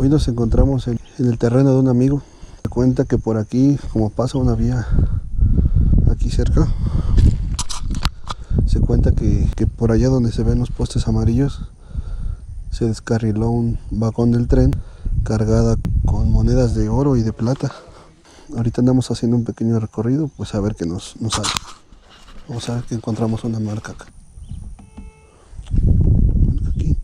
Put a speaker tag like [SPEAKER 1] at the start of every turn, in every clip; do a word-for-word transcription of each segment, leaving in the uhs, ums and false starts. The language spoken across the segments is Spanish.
[SPEAKER 1] Hoy nos encontramos en, en el terreno de un amigo. Me cuenta que por aquí, como pasa una vía aquí cerca, se cuenta que, que por allá donde se ven los postes amarillos se descarriló un vagón del tren cargada con monedas de oro y de plata. Ahorita andamos haciendo un pequeño recorrido, pues a ver qué nos, nos sale. Vamos a ver que encontramos una marca acá. Aquí.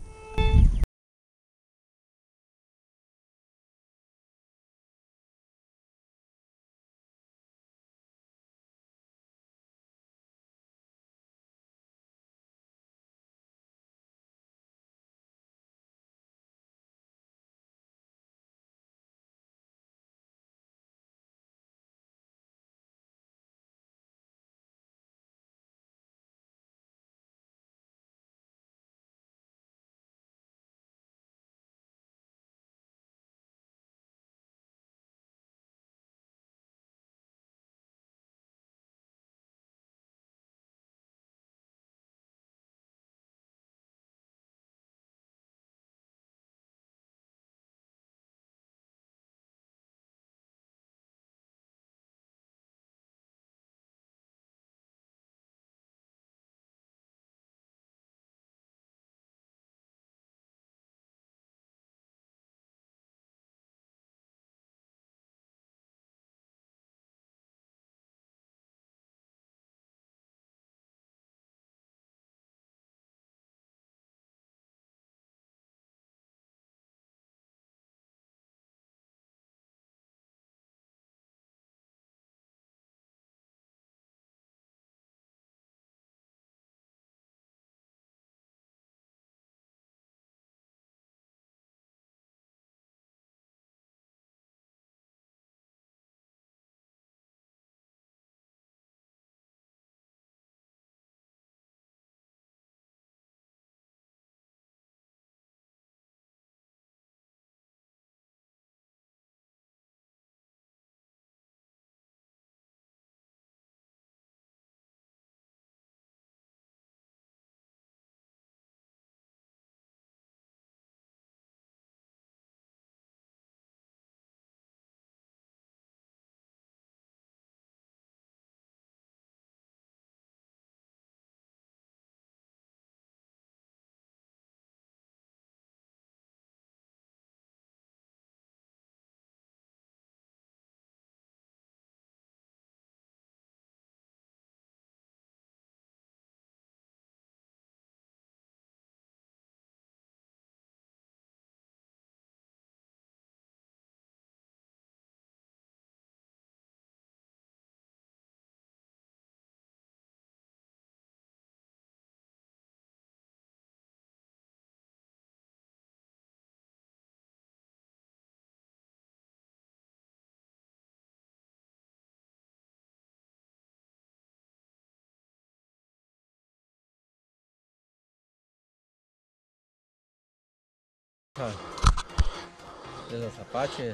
[SPEAKER 2] De los apaches.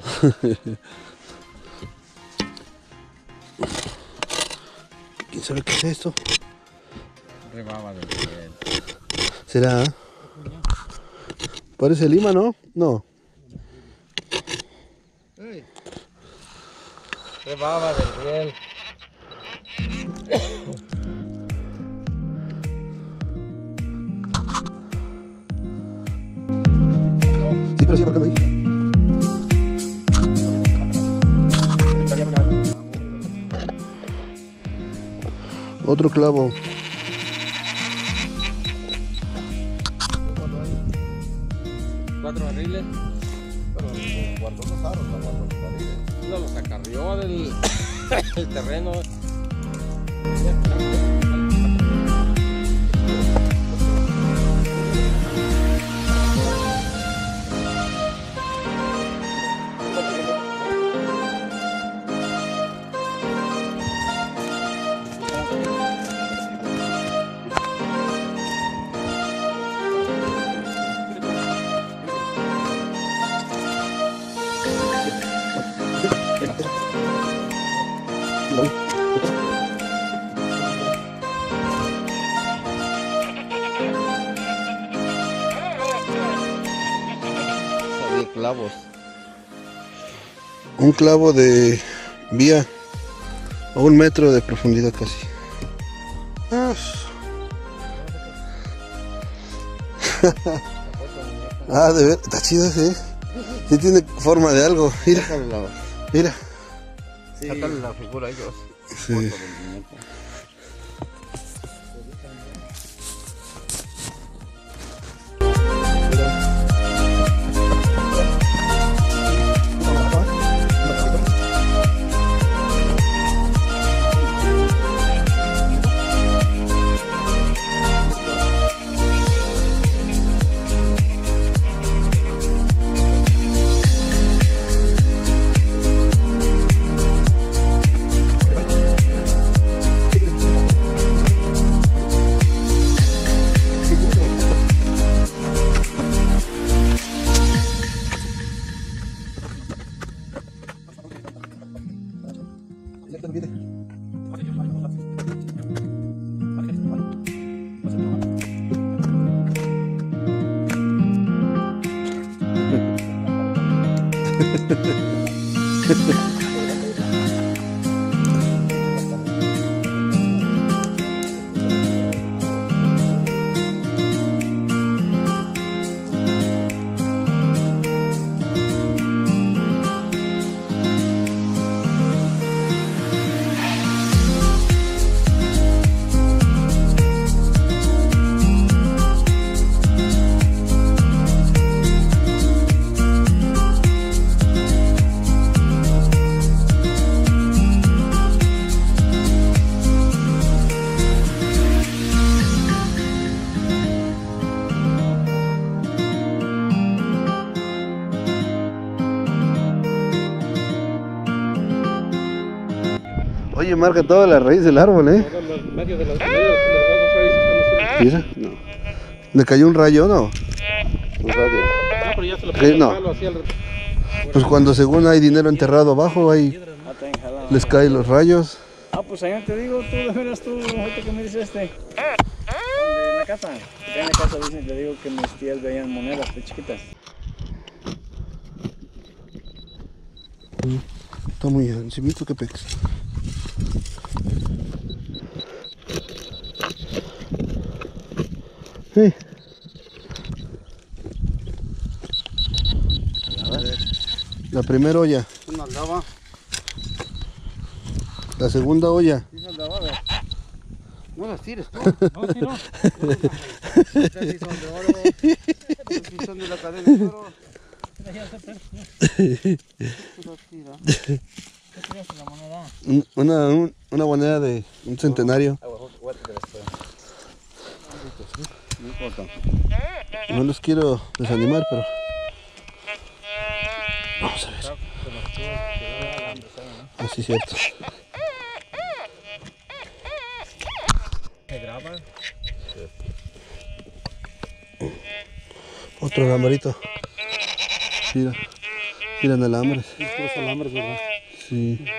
[SPEAKER 1] ¿Quién sabe qué es esto?
[SPEAKER 2] Rebaba del tren.
[SPEAKER 1] ¿Será? Parece lima, ¿no? No.
[SPEAKER 2] Hey. Rebaba del riel.
[SPEAKER 1] Sí, pero sí, marcando ahí. Otro clavo.
[SPEAKER 2] Cuatro barriles.
[SPEAKER 3] Pero guardó los aros, no guardó los barriles.
[SPEAKER 2] No los acarrió del el terreno.
[SPEAKER 1] Había clavos. un clavo de vía a un metro de profundidad casi. Ah, ah de ver, está chido ese, ¿eh? Sí tiene forma de algo, mira, mira.
[SPEAKER 3] Sí. Sácale la figura a ellos.
[SPEAKER 1] Sí. Oye, marca toda la raíz del árbol, ¿eh?
[SPEAKER 4] Medio de las, medio de las dos raíces.
[SPEAKER 1] ¿Mira? No. ¿Le cayó un rayo, no?
[SPEAKER 3] Un radio.
[SPEAKER 4] Ah, pero ya se lo
[SPEAKER 1] ¿Qué?
[SPEAKER 4] puso el
[SPEAKER 1] No.
[SPEAKER 4] palo así al...
[SPEAKER 1] Pues cuando según hay dinero enterrado abajo, ahí les caen los rayos.
[SPEAKER 5] Ah, pues allá te digo, tú de veras tú, ahorita que me dices este. ¿Dónde? En la casa. Acá en la casa dicen, te digo que mis tías veían monedas de chiquitas.
[SPEAKER 1] Está muy encimito, que pex. Sí. La primera olla.
[SPEAKER 3] Una andaba.
[SPEAKER 1] La segunda olla.
[SPEAKER 3] Sí, se andaba, a ver. No las tires tú.
[SPEAKER 5] No, tiro.
[SPEAKER 3] Estas sí son de oro. Estas sí son de la cadena de oro. Tú las tiras.
[SPEAKER 5] ¿Qué crees la moneda?
[SPEAKER 1] Un- Una, un- una moneda de un centenario.
[SPEAKER 3] No importa.
[SPEAKER 1] No los quiero desanimar, pero vamos a ver. Así es cierto.
[SPEAKER 2] ¿Se graba?
[SPEAKER 1] Otro alambrito. Mira, miran alambres.
[SPEAKER 5] Los alambres, ¿verdad?
[SPEAKER 1] Sí.